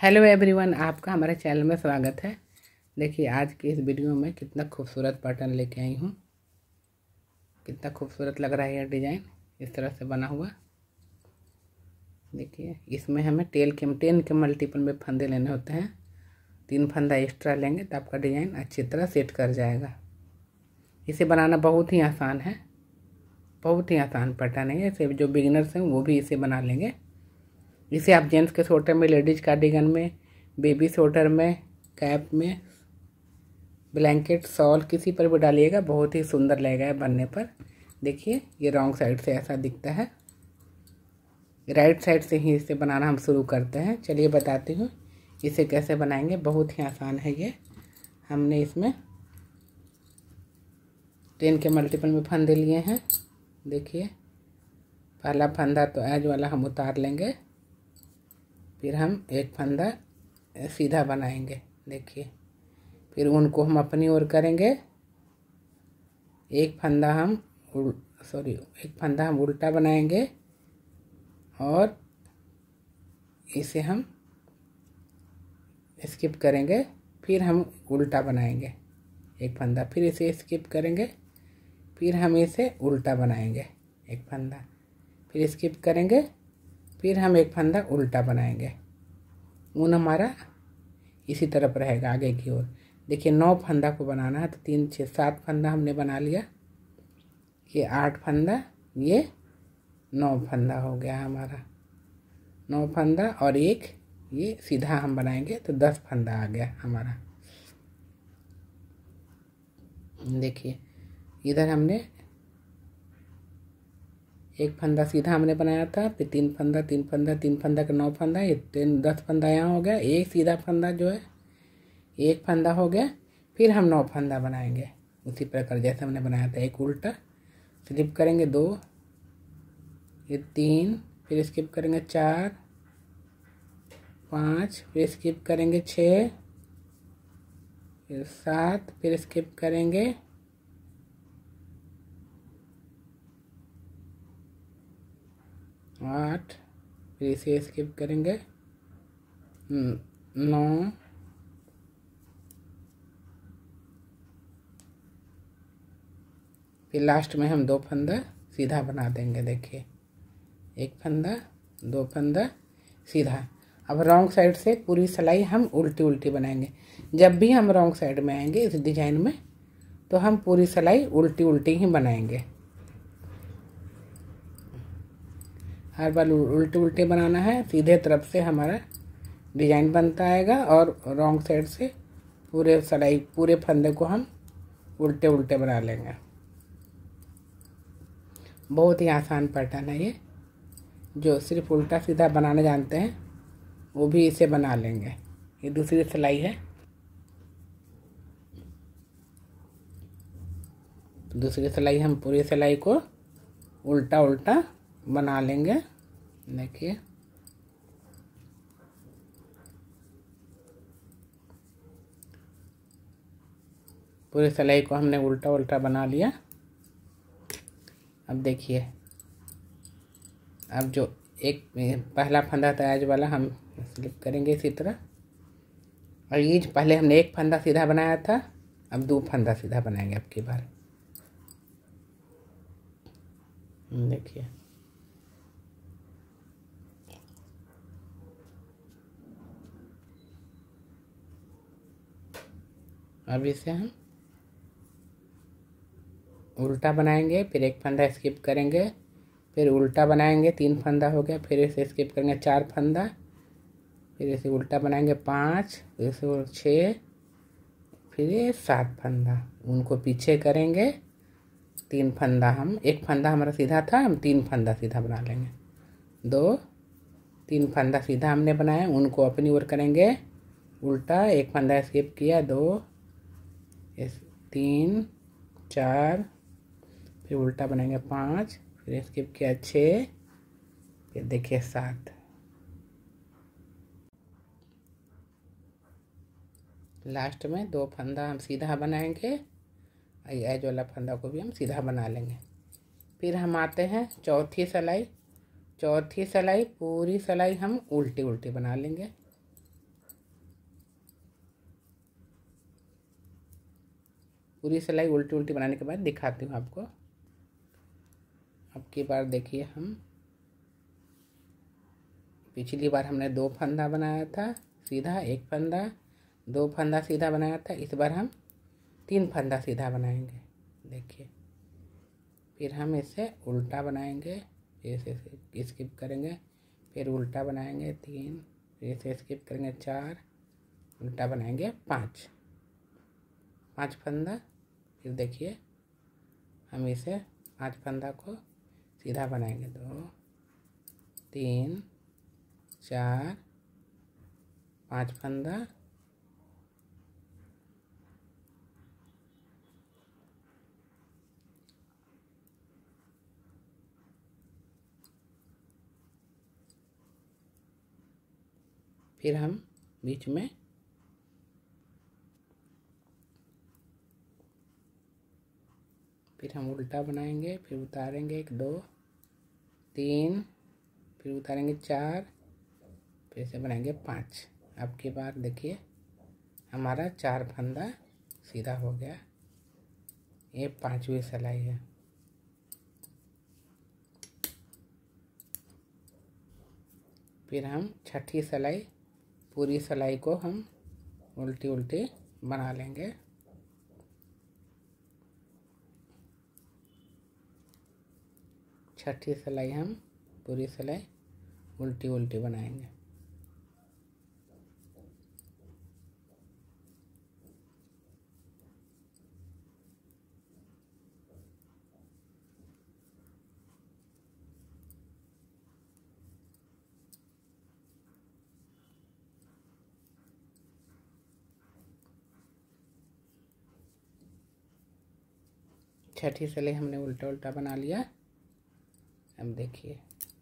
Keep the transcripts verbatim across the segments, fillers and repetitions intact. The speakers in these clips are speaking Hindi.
हेलो एवरीवन, आपका हमारे चैनल में स्वागत है। देखिए आज की इस वीडियो में कितना खूबसूरत पैटर्न लेके आई हूँ। कितना खूबसूरत लग रहा है यह डिज़ाइन इस तरह से बना हुआ। देखिए इसमें हमें टेल के टेन के मल्टीपल में फंदे लेने होते हैं। तीन फंदा एक्स्ट्रा लेंगे तो आपका डिज़ाइन अच्छी तरह सेट कर जाएगा। इसे बनाना बहुत ही आसान है, बहुत ही आसान पैटर्न है। इसे जो बिगिनर्स हैं वो भी इसे बना लेंगे। इसे आप जेंट्स के स्वेटर में, लेडीज कार्डिगन में, बेबी स्वेटर में, कैप में, ब्लैंकेट, शॉल किसी पर भी डालिएगा, बहुत ही सुंदर लगेगा बनने पर। देखिए ये रॉन्ग साइड से ऐसा दिखता है, राइट साइड से ही इसे बनाना हम शुरू करते हैं। चलिए बताती हूँ इसे कैसे बनाएंगे। बहुत ही आसान है ये। हमने इसमें टेन के मल्टीपल में फंदे लिए हैं। देखिए पहला फंदा तो एज वाला हम उतार लेंगे, फिर हम एक फंदा सीधा बनाएंगे। देखिए फिर उनको हम अपनी ओर करेंगे। एक फंदा हम सॉरी एक फंदा हम उल्टा बनाएंगे और इसे हम स्किप करेंगे। फिर हम उल्टा बनाएंगे एक फंदा, फिर इसे स्किप करेंगे, फिर हम इसे उल्टा बनाएंगे एक फंदा, फिर स्किप करेंगे, फिर हम एक फंदा उल्टा बनाएंगे। ऊन हमारा इसी तरफ रहेगा आगे की ओर। देखिए नौ फंदा को बनाना है तो तीन छः सात फंदा हमने बना लिया। ये आठ फंदा, ये नौ फंदा हो गया हमारा। नौ फंदा और एक ये सीधा हम बनाएंगे तो दस फंदा आ गया हमारा। देखिए इधर हमने एक फंदा सीधा हमने बनाया था, फिर तीन फंदा तीन फंदा तीन फंदा का नौ फंदा, ये तीन दस फंदा यहाँ हो गया। एक सीधा फंदा जो है एक फंदा हो गया। फिर हम नौ फंदा बनाएंगे उसी प्रकार जैसे हमने बनाया था। एक उल्टा स्लिप करेंगे दो, ये तीन, फिर स्किप करेंगे चार पाँच, फिर स्किप करेंगे छः, फिर सात, फिर स्किप करेंगे आठ, फिर इसे स्किप करेंगे नौ, फिर लास्ट में हम दो फंदा सीधा बना देंगे। देखिए एक फंदा दो फंदा सीधा। अब रॉन्ग साइड से पूरी सिलाई हम उल्टी उल्टी बनाएंगे। जब भी हम रॉन्ग साइड में आएंगे इस डिजाइन में तो हम पूरी सिलाई उल्टी उल्टी ही बनाएंगे। हर बार उल्टे उल्टे बनाना है, सीधे तरफ से हमारा डिजाइन बनता आएगा और रॉन्ग साइड से पूरे सिलाई पूरे फंदे को हम उल्टे उल्टे बना लेंगे। बहुत ही आसान पैटर्न है ये। जो सिर्फ उल्टा सीधा बनाना जानते हैं वो भी इसे बना लेंगे। ये दूसरी सिलाई है, दूसरी सिलाई हम पूरी सिलाई को उल्टा उल्टा बना लेंगे। देखिए पूरी सिलाई को हमने उल्टा उल्टा बना लिया। अब देखिए अब जो एक पहला फंदा था एज वाला हम स्लिप करेंगे इसी तरह। और ये पहले हमने एक फंदा सीधा बनाया था, अब दो फंदा सीधा बनाएंगे अब की बार। देखिए अब इसे हम उल्टा बनाएंगे, फिर एक फंदा स्किप करेंगे, फिर उल्टा बनाएंगे, तीन फंदा हो गया, फिर इसे स्किप करेंगे चार फंदा, फिर इसे उल्टा बनाएंगे पाँच, फिर इसे छः, फिर ये सात फंदा। उनको पीछे करेंगे, तीन फंदा हम एक फंदा हमारा सीधा था, हम तीन फंदा सीधा बना लेंगे। दो तीन फंदा सीधा हमने बनाया, उनको अपनी ओर करेंगे उल्टा, एक फंदा स्किप किया दो, इस तीन चार, फिर उल्टा बनाएंगे पाँच, फिर स्किप किया छः, फिर देखिए सात। लास्ट में दो फंदा हम सीधा बनाएंगे, एज वाला फंदा को भी हम सीधा बना लेंगे। फिर हम आते हैं चौथी सिलाई। चौथी सिलाई पूरी सिलाई हम उल्टी उल्टी बना लेंगे। पूरी सिलाई उल्टी उल्टी बनाने के बाद दिखाती हूँ आपको। अब की बार देखिए, हम पिछली बार हमने दो फंदा बनाया था सीधा, एक फंदा, दो फंदा सीधा बनाया था। इस बार हम तीन फंदा सीधा बनाएंगे। देखिए, फिर हम इसे उल्टा बनाएंगे, फिर इसे स्किप करेंगे, फिर उल्टा बनाएंगे तीन, फिर इसे स्किप करेंगे चार, उल्टा बनाएंगे पाँच, पाँच फंदा। फिर देखिए, हम इसे पाँच फंदा को सीधा बनाएंगे, दो, तीन, चार, पाँच फंदा, फिर हम बीच में फिर हम उल्टा बनाएंगे, फिर उतारेंगे एक, दो, तीन, फिर उतारेंगे चार, फिर से बनाएंगे पाँच। अब की बार देखिए, हमारा चार फंदा सीधा हो गया। ये पांचवी सिलाई है। फिर हम छठी सिलाई, पूरी सिलाई को हम उल्टी उल्टी बना लेंगे। छठी सिलाई हम पूरी सिलाई उल्टी उल्टी बनाएंगे। छठी सिलाई हमने उल्टा उल्टा बना लिया। अब देखिए,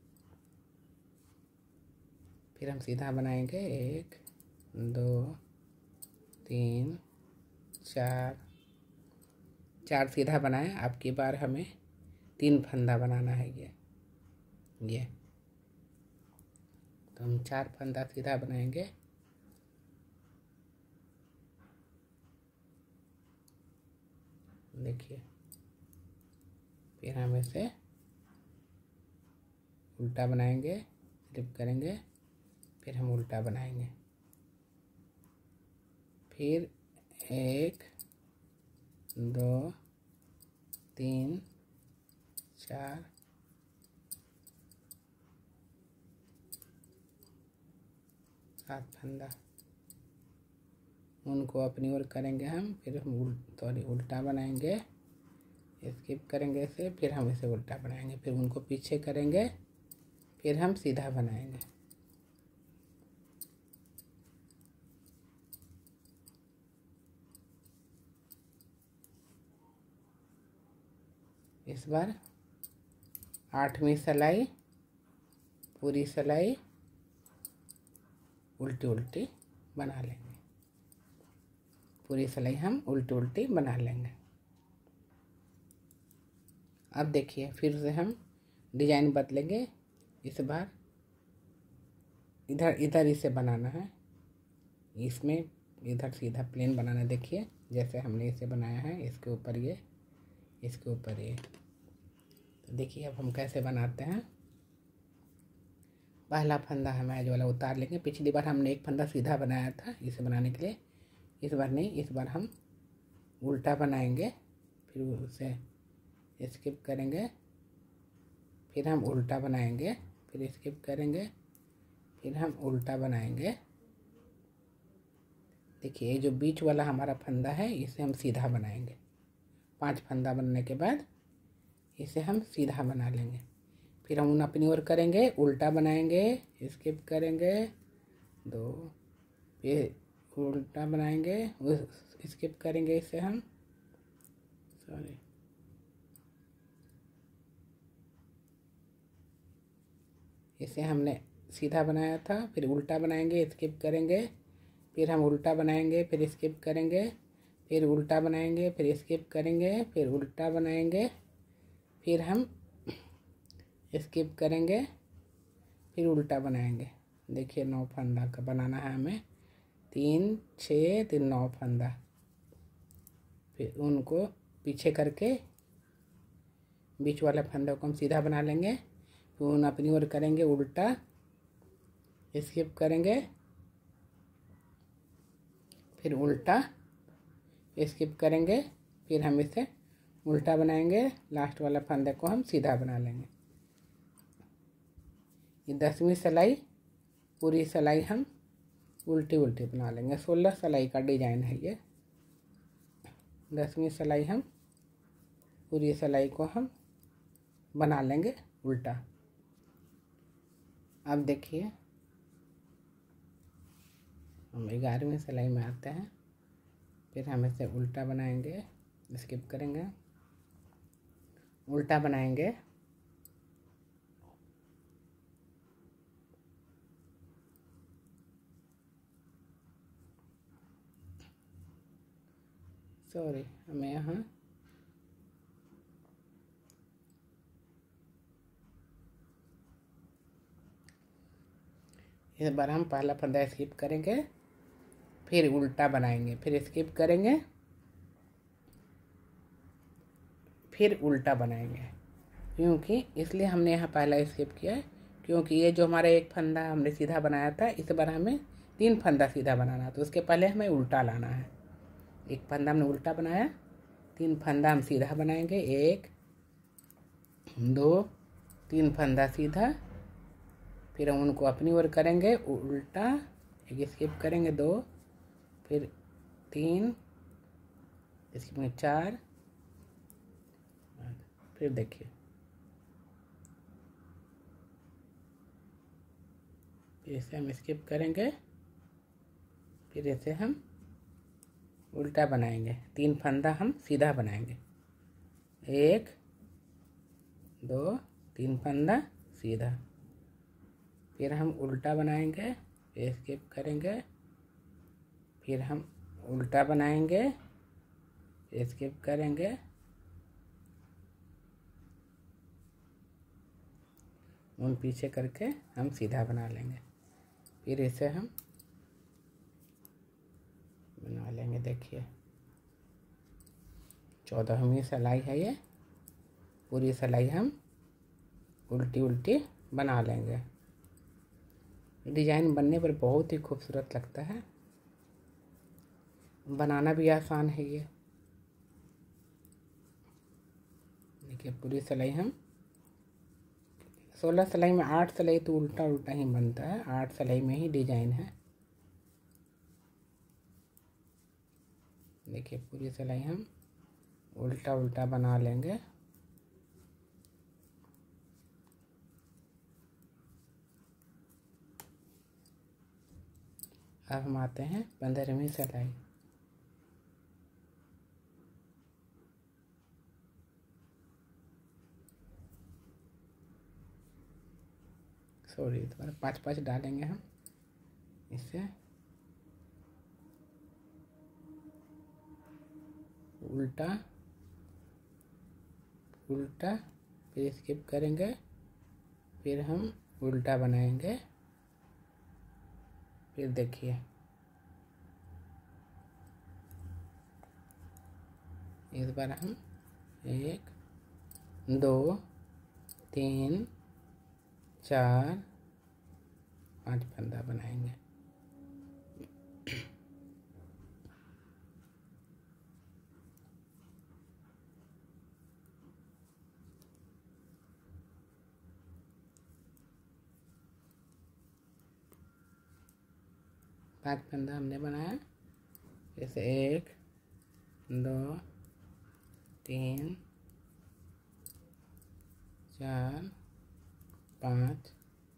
फिर हम सीधा बनाएंगे, एक, दो, तीन, चार, चार सीधा बनाए। अब की बार हमें तीन फंदा बनाना है। ये ये तो हम चार फंदा सीधा बनाएंगे। देखिए, फिर हम इसे उल्टा बनाएंगे, स्लिप करेंगे, फिर हम उल्टा बनाएंगे, फिर एक, दो, तीन, चार, सात फंदा, उनको अपनी ओर करेंगे हम। फिर हम सॉरी उल्टा बनाएंगे, स्किप करेंगे इसे, फिर हम इसे उल्टा बनाएंगे, फिर उनको पीछे करेंगे, फिर हम सीधा बनाएंगे। इस बार आठवीं सिलाई पूरी सिलाई उल्टी उल्टी बना लेंगे। पूरी सिलाई हम उल्टी उल्टी बना लेंगे। अब देखिए, फिर से हम डिजाइन बदलेंगे। इस बार इधर इधर इसे बनाना है, इसमें इधर सीधा प्लेन बनाना है। देखिए, जैसे हमने इसे बनाया है, इसके ऊपर ये, इसके ऊपर ये। तो देखिए, अब हम कैसे बनाते हैं। पहला फंदा हम एज वाला उतार लेंगे। पिछली बार हमने एक फंदा सीधा बनाया था इसे बनाने के लिए। इस बार नहीं, इस बार हम उल्टा बनाएंगे, फिर उसे स्किप करेंगे, फिर हम उल्टा बनाएंगे, फिर स्किप करेंगे, फिर हम उल्टा बनाएंगे। देखिए, ये जो बीच वाला हमारा फंदा है, इसे हम सीधा बनाएंगे। पांच फंदा बनने के बाद इसे हम सीधा बना लेंगे। फिर हम उन अपनी ओर करेंगे, उल्टा बनाएंगे, स्किप करेंगे, दो, फिर उल्टा बनाएंगे, स्किप करेंगे इसे हम, सॉरी इसे हमने सीधा बनाया था, फिर उल्टा बनाएंगे, स्किप करेंगे, फिर हम उल्टा बनाएंगे, फिर स्किप करेंगे, फिर उल्टा बनाएंगे, फिर स्किप करेंगे, फिर उल्टा बनाएंगे, फिर हम स्किप करेंगे, फिर उल्टा बनाएंगे। देखिए, नौ फंदा का बनाना है हमें, तीन, छः, तीन, नौ फंदा। फिर उनको पीछे करके बीच वाला फंदे को हम सीधा बना लेंगे। फिर उन अपनी ओर करेंगे उल्टा, स्किप करेंगे, फिर उल्टा, स्किप करेंगे, फिर हम इसे उल्टा बनाएंगे। लास्ट वाला फंदे को हम सीधा बना लेंगे। ये दसवीं सिलाई, पूरी सिलाई हम उल्टी उल्टी बना लेंगे। सोलह सिलाई का डिजाइन है ये। दसवीं सिलाई हम पूरी सिलाई को हम बना लेंगे उल्टा। अब देखिए हम ग्यारहवीं सिलाई में आते हैं। फिर हम इसे उल्टा बनाएंगे, स्किप करेंगे, उल्टा बनाएंगे, सॉरी हमें यहाँ इस बार हम पहला फंदा स्किप करेंगे, फिर उल्टा बनाएंगे, फिर स्किप करेंगे, फिर उल्टा बनाएंगे। क्योंकि इसलिए हमने यहाँ पहला स्किप किया है क्योंकि ये जो हमारा एक फंदा हमने सीधा बनाया था, इस बार हमें तीन फंदा सीधा बनाना है, तो उसके पहले हमें उल्टा लाना है। एक फंदा हमने उल्टा बनाया, तीन फंदा हम सीधा बनाएंगे। एक, दो, तीन फंदा सीधा, फिर हम उनको अपनी ओर करेंगे उल्टा, एक स्किप करेंगे, दो, फिर तीन, इसमें चार, फिर देखिए फिर इसे हम स्किप करेंगे, फिर इसे हम उल्टा बनाएंगे। तीन फंदा हम सीधा बनाएंगे, एक, दो, तीन फंदा सीधा, फिर हम उल्टा बनाएंगे, फिर स्किप करेंगे, फिर हम उल्टा बनाएंगे, स्किप करेंगे, उन पीछे करके हम सीधा बना लेंगे। फिर इसे हम बना लेंगे। देखिए चौदहवीं सिलाई है ये। पूरी सिलाई हम उल्टी उल्टी बना लेंगे। डिजाइन बनने पर बहुत ही खूबसूरत लगता है, बनाना भी आसान है ये। देखिए पूरी सिलाई हम सोलह सिलाई में आठ सिलाई तो उल्टा उल्टा ही बनता है, आठ सिलाई में ही डिजाइन है। देखिए पूरी सिलाई हम उल्टा उल्टा बना लेंगे। अब हम आते हैं पंद्रहवीं सिलाई। सॉरी दोबारा पाँच पाँच डालेंगे हम इससे। उल्टा उल्टा, फिर स्किप करेंगे, फिर हम उल्टा बनाएंगे। फिर देखिए इस बार हम एक, दो, तीन, चार, पांच फंदा बनाएंगे। पांच फंदा हमने बनाया। जैसे एक, दो, तीन, चार, पाँच,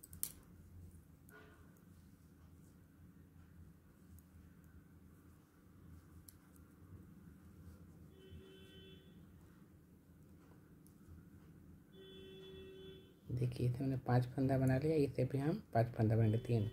देखिए इसे हमने पांच फंदा बना लिया। इसे भी हम पांच फंदा बनाएंगे। तीन,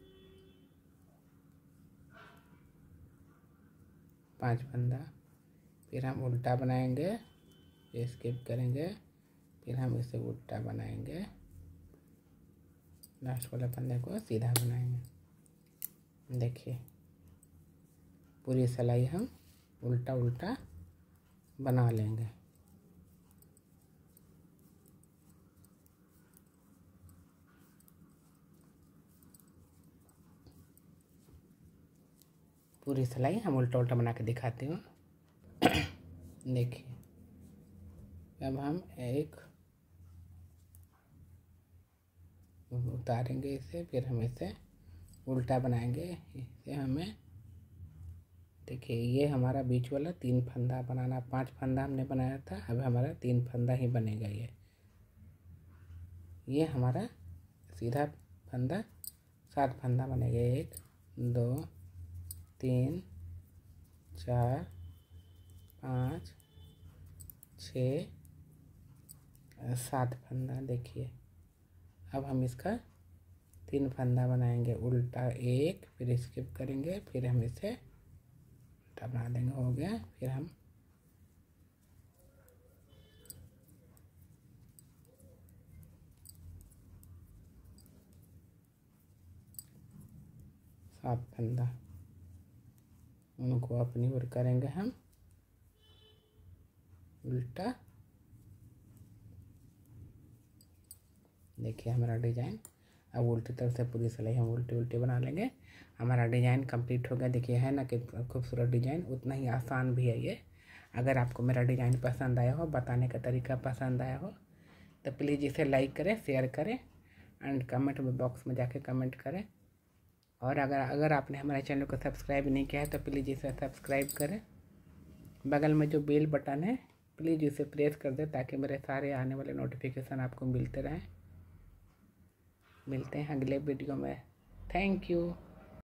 पांच फंदा, फिर हम उल्टा बनाएंगे, स्किप करेंगे, फिर हम इसे उल्टा बनाएंगे, लास्ट वाला फंदे को सीधा बनाएंगे। देखिए पूरी सिलाई हम उल्टा उल्टा बना लेंगे। पूरी सिलाई हम उल्टा उल्टा बना के दिखाती हूँ। देखिए, अब हम एक उतारेंगे इसे, फिर हम इसे उल्टा बनाएंगे। इसे हमें देखिए, ये हमारा बीच वाला तीन फंदा बनाना, पांच फंदा हमने बनाया था, अब हमारा तीन फंदा ही बनेगा। ये ये हमारा सीधा फंदा सात फंदा बनेगा। एक, दो, तीन, चार, पाँच, छः, सात फंदा। देखिए, अब हम इसका तीन फंदा बनाएंगे उल्टा, एक, फिर स्किप करेंगे, फिर हम इसे उल्टा बना देंगे। हो गया। फिर हम सात फंदा उनको अपनी ओर करेंगे हम उल्टा। देखिए हमारा डिजाइन अब उल्टी तरफ से पूरी सिलाई हम उल्टी उल्टी बना लेंगे। हमारा डिजाइन कंप्लीट हो गया। देखिए है ना कि खूबसूरत डिजाइन, उतना ही आसान भी है ये। अगर आपको मेरा डिजाइन पसंद आया हो, बताने का तरीका पसंद आया हो, तो प्लीज़ इसे लाइक करें, शेयर करें एंड कमेंट बॉक्स में जाके कमेंट करें। और अगर अगर आपने हमारे चैनल को सब्सक्राइब नहीं किया है तो प्लीज़ इसे सब्सक्राइब करें। बगल में जो बेल बटन है प्लीज़ इसे प्रेस कर दें ताकि मेरे सारे आने वाले नोटिफिकेशन आपको मिलते रहें। मिलते हैं अगले वीडियो में। Thank you.